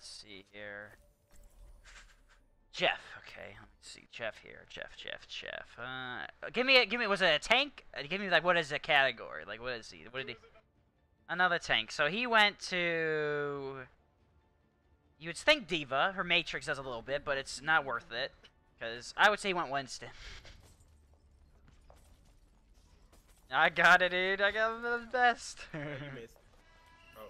let's see here. Jeff, okay, let me see. Jeff here. Jeff. Give me. Was it a tank? Give me like what is the category? Like what is he? What did he? Another tank. So he went to. You would think Diva. Her Matrix does a little bit, but it's not worth it. Because I would say he went Winston. I got it, dude. I got the best. You missed. Oh.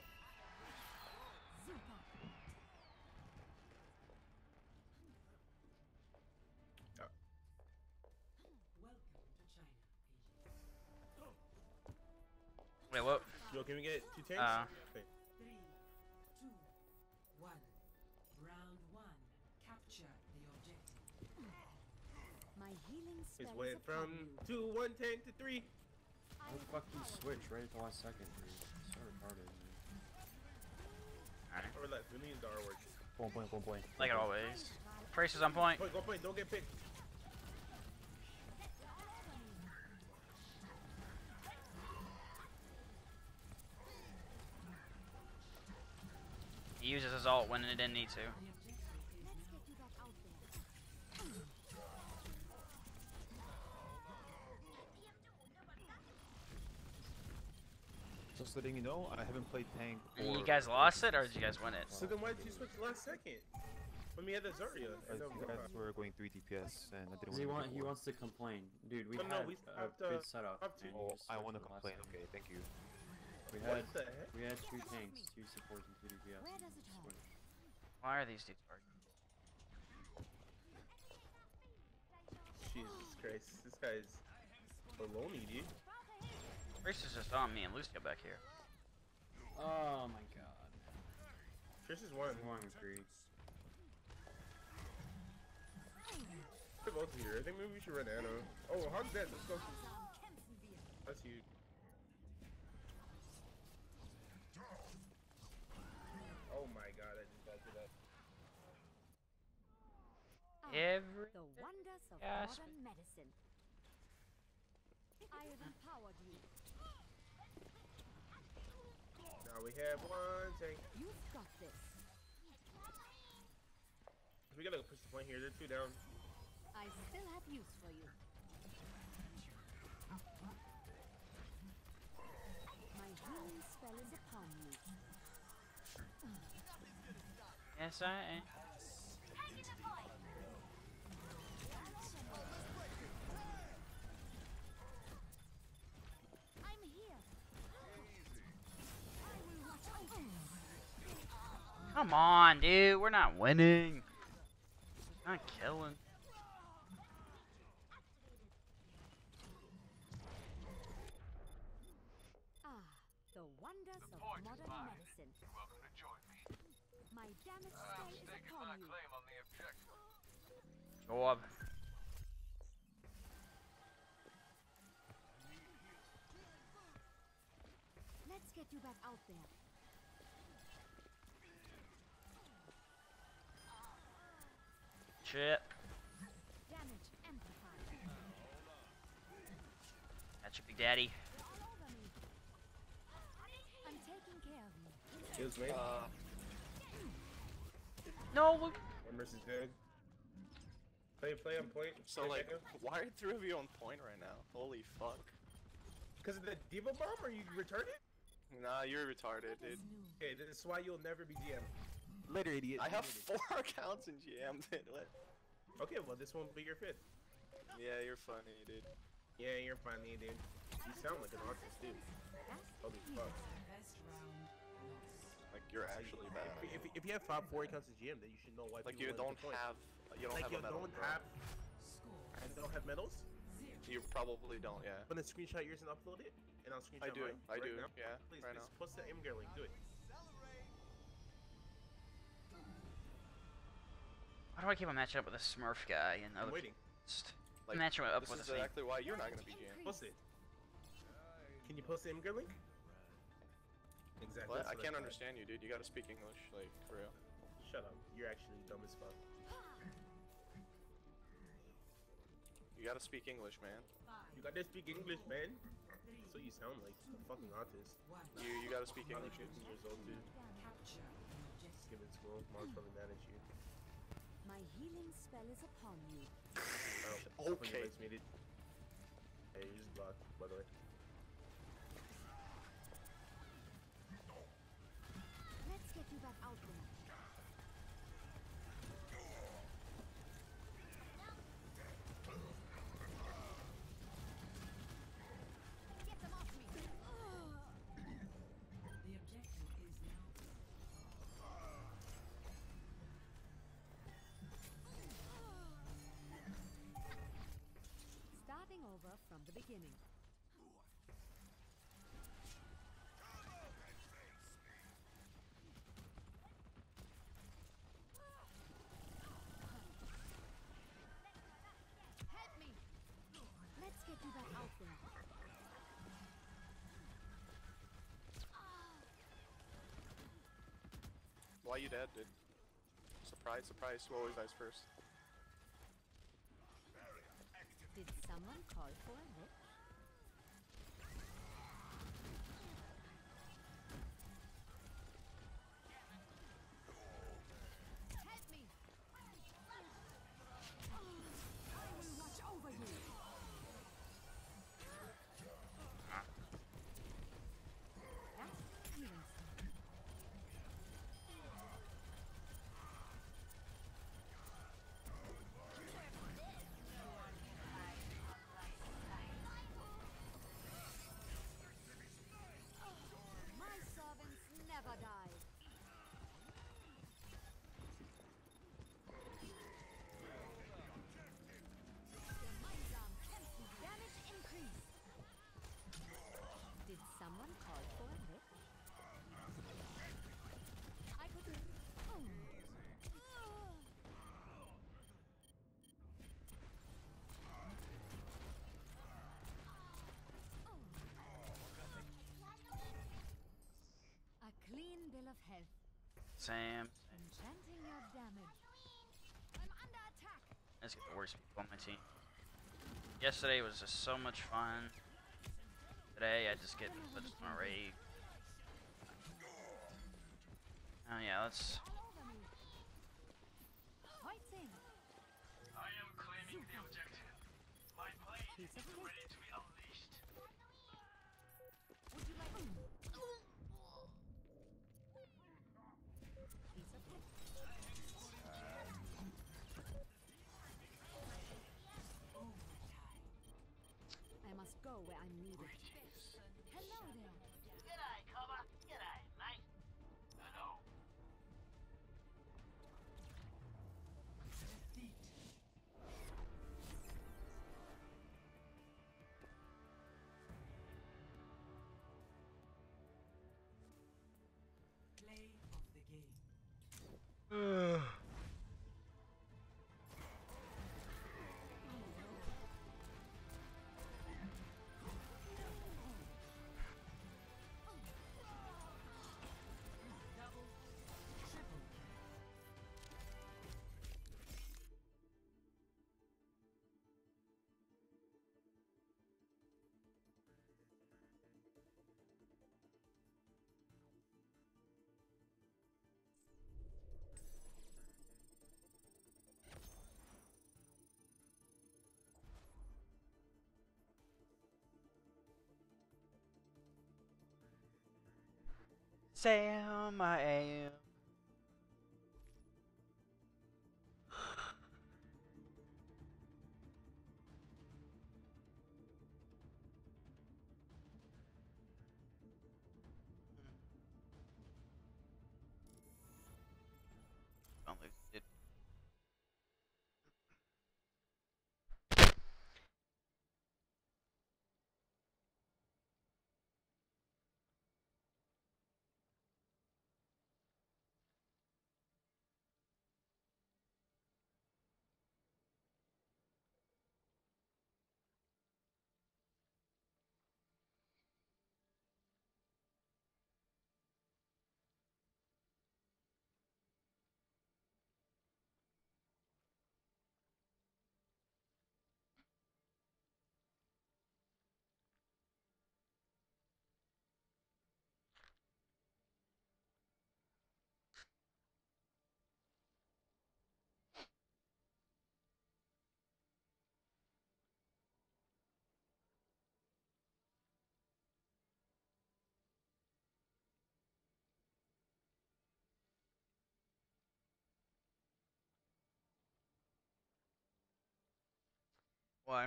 Wait, what? Yo, can we get 2 tanks? Okay. 3, 2, 1. Round 1. Capture the objective. My healing It spell went is upon from you. 2, 1 tank to 3. How the fuck do you switch right at the last second, dude? So retarded, man. Or left. We need the R word. Point. Like always. Price is on point. Point, go point. Don't get picked. He uses his ult when it didn't need to. Let's get you back out there. Just letting you know, I haven't played tank. And you guys lost it, or did you guys win it? So then why did you switch last second? When we had the Zarya. You guys were going 3 DPS and I didn't want to. He wants to complain, dude. We No, had we a have to- good setup. have to. and Oh, you just I switched want to the last complain. second. Okay, thank you. We What had the heck? 2 tanks, 2 supports, and 2 DPS. Where does it hurt? Switch. Why are these dudes arguing? Jesus Christ. This guy's baloney, dude. Priest is just on me and Lucio back here. Oh my god. Trish is one. I'm going with Greed. They're both here. I think maybe we should run Anna. Oh, how's that? Let's go. That's you. Oh my god, I just got to that. Every The wonders of Yes. modern medicine. I have empowered you. Now we have 1 tank. You've got this. We gotta push the point here. They're 2 down. I still have use for you. My healing spell is upon you. yes, I am. I'm here. I will watch over you. Come on, dude. We're not winning. Not killing. Ah, the wonders of modern medicine. My damage spell is upon you. Go up. Let's get you back out there. Shit. Damage amplified. That's your big daddy. All over me. I'm taking care of you. Kills me. No, look. One versus dead. Play on point. So like, why are 3 of you on point right now? Holy fuck. Because of the Diva bomb? Are you retarded? Nah, you're retarded, dude. Okay, this is why you'll never be GM. Later, idiot. I have 4 accounts in GM, dude. What? Okay, well this won't be your 5th. Yeah, you're funny, dude. Yeah, you're funny, dude. You sound like an artist, dude. Holy fuck. Best round lost. Like, you're actually bad. If you have 4 accounts as GM, then you should know why Like, people you win don't the point. have, you don't Like have you a medal. don't bro. have Score and don't have medals? You probably don't, yeah. I'm gonna screenshot yours and upload it, and I'll screenshot I do, mine I right do, now. yeah, Please, right please now. post the Imgur link. Do it. Why do I keep on matching up with a Smurf guy and I'm other waiting. Like, matching up this with is the same? exactly why you're not gonna be GM. Post it. Can you post the Imgur link? Exactly. What? that's I can't thought. understand you, dude. You gotta speak English, like, for real. Shut up. You're actually dumb as fuck. You gotta speak English, man. You gotta speak English, man. So you sound like a fucking autist. You gotta speak Probably English. 15 years old, dude. capture the objective. Give it school. Pokemon's probably mad at you. My healing spell is upon you. Oh, Okay. Makes me to... Hey, you just blocked, by the way. Let's get you back out there. Get them off me. The objective is now. Starting over from the beginning. Help me. Let's get you back out there. Why you dead, dude? Surprise, surprise. Who always dies first? Did someone call for a lift? Help me! I will watch over you. That's healing spell. My servants never die. Gemeinsam kämpfen. Damage increased. Did someone call for a lift? I could. Oh. A clean bill of health. Sam. Enchanting your damage. I'm under attack. Let's get the worst people on my team. Yesterday was just so much fun. Today I just get put on a raid. Oh yeah, let's. All over me. Fighting. I am claiming the objective. My blade Piece of is cake. ready to be unleashed. Would you like? Piece of cake. I must go where I'm needed. Hello there. G'day, cover. G'day, mate. Hello. Play of the game. Double, triple kill. Sam, I am. Don't lose it. Why?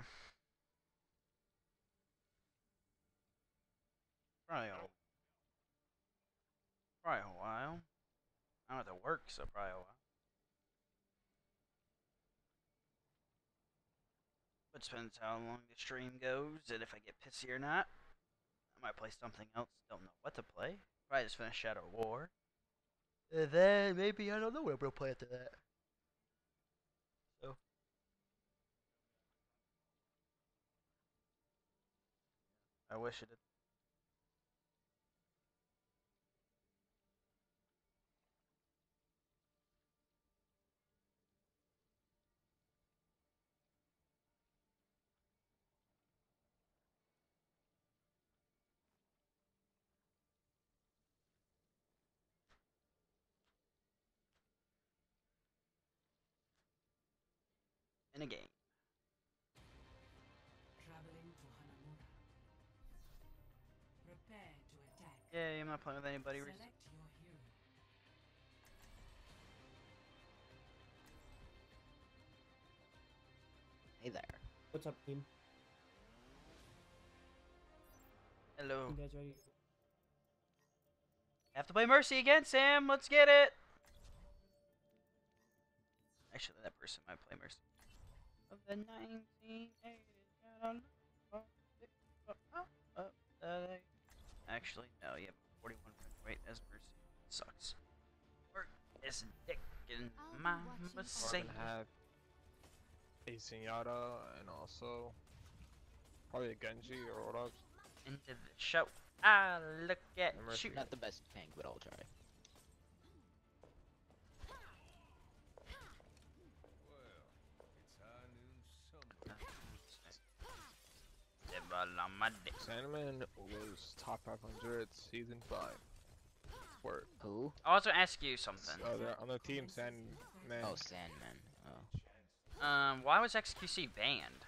Probably a while. I don't have to work, so probably a while. But depends how long the stream goes and if I get pissy or not. I might play something else. Don't know what to play. Probably just finish Shadow War. And then maybe I don't know what we'll play after that. So I wish it did. In a game. Traveling to Hanamura. Prepare to attack. Yeah, I'm not playing with anybody Select recently. your hero. Hey there. What's up, team? Hello. You guys ready? Have to play Mercy again, Sam. Let's get it. Actually, that person might play Mercy. Of the 1980s. Actually, no. You have 41 rate as Mercy. Sucks. Work is dick in my We're mistake. gonna have a Zenyatta and also probably a Genji or what else. Into the show. I look at Mercy. you. Not the best tank, but I'll try. Sandman was top 500 season 5. Word. Who? I'll also ask you something. On the team, Sandman. Oh, Sandman. Oh. Why was XQC banned?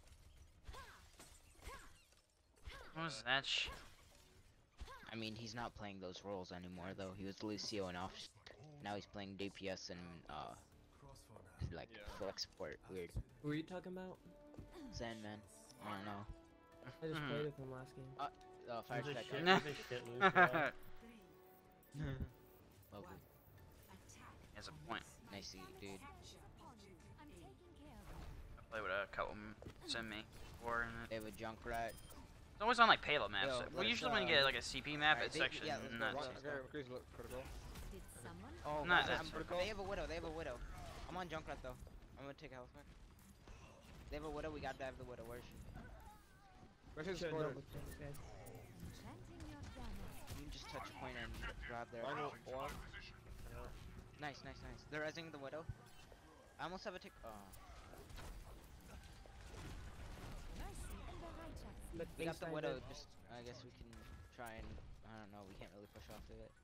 What was that shit? I mean, he's not playing those roles anymore, though. He was Lucio and off. Now he's playing DPS and, like, flex support. Weird. Who are you talking about? Sandman. I don't know. I just played with him last game. Fire He's a strike. shit, he's a shit loser. Lovely. Has a point. Nice to dude. I'm taking care of it. I play with a couple send me before and They have a Junkrat. it's always on like payload maps. Yo, Well, let's, usually when you get like a CP map, alright, it's they- actually yeah, let's go, not. let's too- go. Increase look critical. Did someone? Oh, Not guys, that I'm- they have a widow. They have a widow. I'm on Junkrat though. I'm gonna take a health back. They have a widow. We gotta dive the widow. Where's she? Where's his Should've supporter? double checked, guys. Planting your damage. You can just touch a point and grab there. Final one. Nice, nice, nice. They're resing the widow. I almost have a tick. Oh. Mercy in the righteous. But We got the backside widow. it. Just, I guess we can try and. I don't know. We can't really push off of it.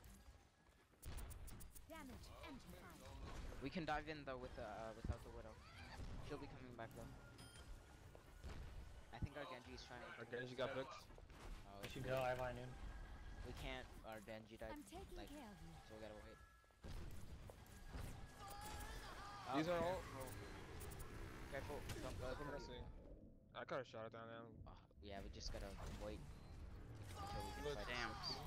Damage amplified. We can dive in though with without the widow. She'll be coming back though. I think our Genji's trying. Our Genji got fixed. Oh, We should go, I have Inu. we can't. Our Genji died. I'm taking like, care of you. so we gotta wait. These are all. Careful. Don't go. Look at Mercy. I could have shot it down now. Oh, yeah, we just gotta wait until we can Look, fight. damn.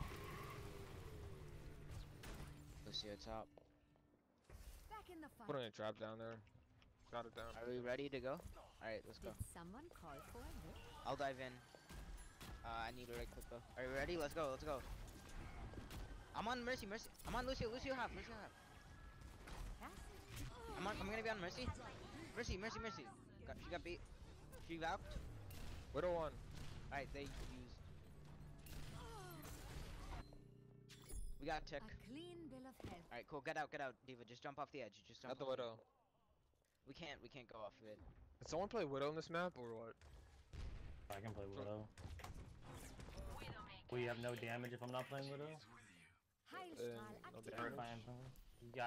Lucio top. Back in the fight. Putting a trap down there. Shot it down. Are we ready to go? Alright, let's go. Did someone call for a lift? I'll dive in. I need a right click though. Are you ready? Let's go, let's go. I'm on Mercy, Mercy. I'm on Lucio, Lucio half, Lucio half. I'm gonna be on Mercy. Mercy, Mercy, Mercy. She got beat. She valked. Widow one. Alright, they used. We got tick. A clean bill of health. Alright, cool. Get out, Diva. Just jump off the edge. Just jump. Got the off widow. We can't go off of it. Did someone play Widow on this map or what? I can play Widow. We have no damage if I'm not playing Widow. Heilstrahl no activated. Or if I am playing.